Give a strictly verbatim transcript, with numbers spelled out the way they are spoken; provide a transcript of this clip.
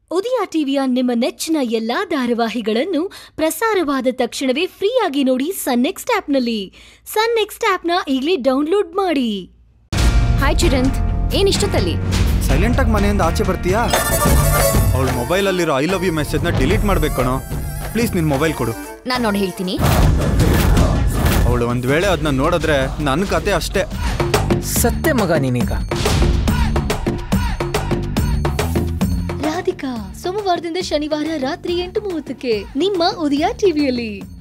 ಉದಯ ಟಿವಿಯ ನಿಮ್ಮ ನೆಚ್ಚಿನ ಎಲ್ಲಾ ಧಾರಾವಾಹಿಗಳನ್ನು ಪ್ರಸಾರವಾದ ತಕ್ಷಣವೇ ಫ್ರೀಯಾಗಿ ನೋಡಿ ಸನ್ ನೆಕ್ಸ್ಟ್ ಆಪ್ನಲ್ಲಿ. ಸನ್ ನೆಕ್ಸ್ಟ್ ಆಪ್ನ ಈಗಲೇ ಡೌನ್ಲೋಡ್ ಮಾಡಿ. ಹಾಯ್ ಚಿರಂತ್, ಏನ್ ಇಷ್ಟೊತ್ತಲ್ಲಿ? ಸೈಲೆಂಟ್ ಆಗಿ ಮನೆಯಿಂದ ಆಚೆ ಬರ್ತೀಯಾ? ಅವಳ ಮೊಬೈಲಲ್ಲಿರೋ ಐ ಲವ್ ಯು ಮೆಸೇಜ್ನ ಡಿಲೀಟ್ ಮಾಡ್ಬೇಕು ಕಣೋ. ಪ್ಲೀಸ್ ನಿನ್ ಮೊಬೈಲ್ ಕೊಡು. ನಾನು ನೋಡಿ ಹೇಳ್ತೀನಿ. ಅವಳು ಒಂದ್ ವೇಳೆ ಅದನ್ನ ನೋಡಿದ್ರೆ ನನ್ನ ಕತೆ ಅಷ್ಟೇ. ಸತ್ಯ ಮಗ ನೀನೀಗ. ರಾಧಿಕಾ ಸೋಮವಾರದಿಂದ ಶನಿವಾರ ರಾತ್ರಿ ಎಂಟು ಮೂವತ್ತಕ್ಕೆ ನಿಮ್ಮ ಉದಯ ಟಿವಿಯಲ್ಲಿ.